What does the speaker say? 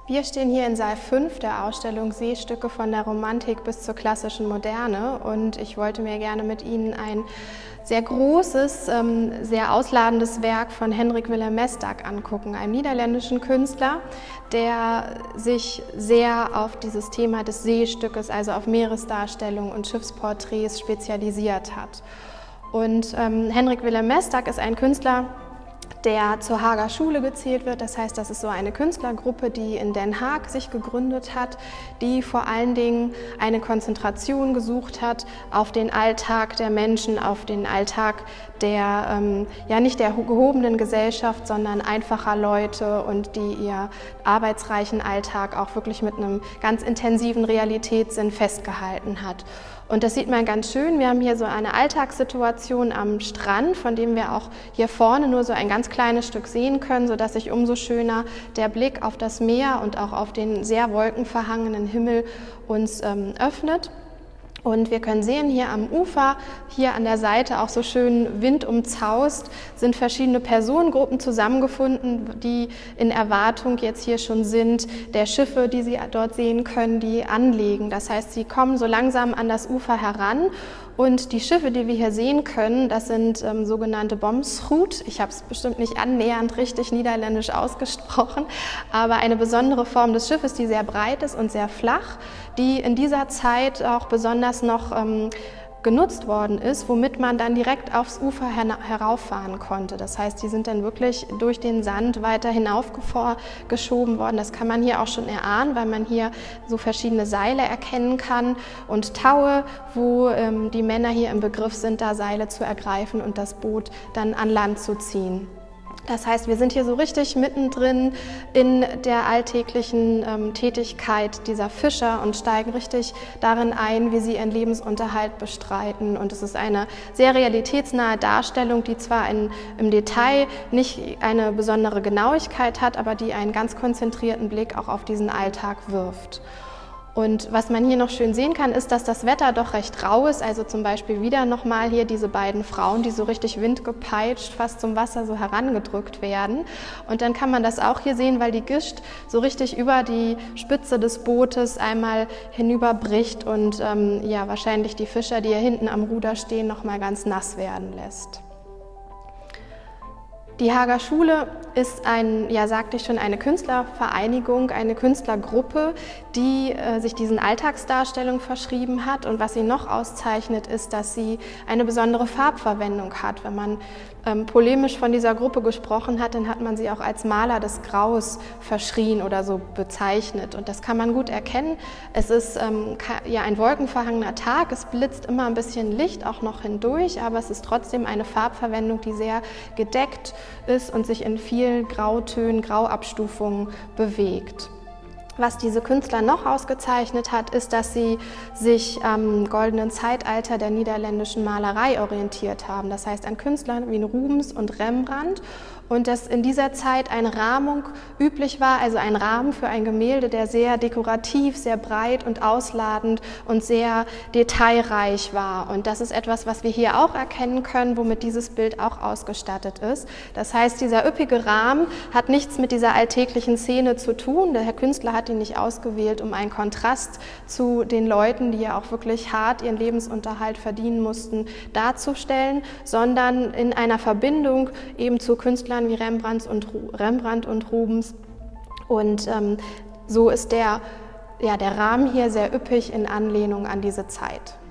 Wir stehen hier in Saal 5 der Ausstellung Seestücke von der Romantik bis zur klassischen Moderne und ich wollte mir gerne mit Ihnen ein sehr großes, sehr ausladendes Werk von Hendrik Willem Mesdag angucken, einem niederländischen Künstler, der sich sehr auf dieses Thema des Seestückes, also auf Meeresdarstellung und Schiffsporträts spezialisiert hat. Und Hendrik Willem Mesdag ist ein Künstler, der zur Haager Schule gezählt wird. Das heißt, das ist so eine Künstlergruppe, die in Den Haag sich gegründet hat, die vor allen Dingen eine Konzentration gesucht hat auf den Alltag der Menschen, auf den Alltag der, ja nicht der gehobenen Gesellschaft, sondern einfacher Leute und die ihr arbeitsreichen Alltag auch wirklich mit einem ganz intensiven Realitätssinn festgehalten hat. Und das sieht man ganz schön. Wir haben hier so eine Alltagssituation am Strand, von dem wir auch hier vorne nur so ein ganz kleines Stück sehen können, sodass sich umso schöner der Blick auf das Meer und auch auf den sehr wolkenverhangenen Himmel uns öffnet. Und wir können sehen, hier am Ufer, hier an der Seite auch so schön windumzaust, sind verschiedene Personengruppen zusammengefunden, die in Erwartung jetzt hier schon sind, der Schiffe, die Sie dort sehen können, die anlegen. Das heißt, sie kommen so langsam an das Ufer heran. Und die Schiffe, die wir hier sehen können, das sind sogenannte Bomschuit. Ich habe es bestimmt nicht annähernd richtig niederländisch ausgesprochen, aber eine besondere Form des Schiffes, die sehr breit ist und sehr flach, die in dieser Zeit auch besonders noch genutzt worden ist, womit man dann direkt aufs Ufer herauffahren konnte. Das heißt, die sind dann wirklich durch den Sand weiter hinaufgeschoben worden. Das kann man hier auch schon erahnen, weil man hier so verschiedene Seile erkennen kann und Taue, wo die Männer hier im Begriff sind, da Seile zu ergreifen und das Boot dann an Land zu ziehen. Das heißt, wir sind hier so richtig mittendrin in der alltäglichen Tätigkeit dieser Fischer und steigen richtig darin ein, wie sie ihren Lebensunterhalt bestreiten. Und es ist eine sehr realitätsnahe Darstellung, die zwar im Detail nicht eine besondere Genauigkeit hat, aber die einen ganz konzentrierten Blick auch auf diesen Alltag wirft. Und was man hier noch schön sehen kann, ist, dass das Wetter doch recht rau ist. Also zum Beispiel wieder nochmal hier diese beiden Frauen, die so richtig windgepeitscht fast zum Wasser so herangedrückt werden. Und dann kann man das auch hier sehen, weil die Gischt so richtig über die Spitze des Bootes einmal hinüberbricht und ja, wahrscheinlich die Fischer, die hier hinten am Ruder stehen, nochmal ganz nass werden lässt. Die Haager Schule ist ja sagte ich schon, eine Künstlervereinigung, eine Künstlergruppe, die sich diesen Alltagsdarstellungen verschrieben hat. Und was sie noch auszeichnet, ist, dass sie eine besondere Farbverwendung hat. Wenn man polemisch von dieser Gruppe gesprochen hat, dann hat man sie auch als Maler des Graus verschrien oder so bezeichnet. Und das kann man gut erkennen. Es ist ja ein wolkenverhangener Tag, es blitzt immer ein bisschen Licht auch noch hindurch, aber es ist trotzdem eine Farbverwendung, die sehr gedeckt ist und sich in vielen Grautönen, Grauabstufungen bewegt. Was diese Künstler noch ausgezeichnet hat, ist, dass sie sich am goldenen Zeitalter der niederländischen Malerei orientiert haben. Das heißt an Künstlern wie Rubens und Rembrandt. Und dass in dieser Zeit eine Rahmung üblich war, also ein Rahmen für ein Gemälde, der sehr dekorativ, sehr breit und ausladend und sehr detailreich war. Und das ist etwas, was wir hier auch erkennen können, womit dieses Bild auch ausgestattet ist. Das heißt, dieser üppige Rahmen hat nichts mit dieser alltäglichen Szene zu tun. Der Herr Künstler hat ihn nicht ausgewählt, um einen Kontrast zu den Leuten, die ja auch wirklich hart ihren Lebensunterhalt verdienen mussten, darzustellen, sondern in einer Verbindung eben zu Künstlern wie Rembrandt und Rubens. Und so ist der Rahmen hier sehr üppig in Anlehnung an diese Zeit.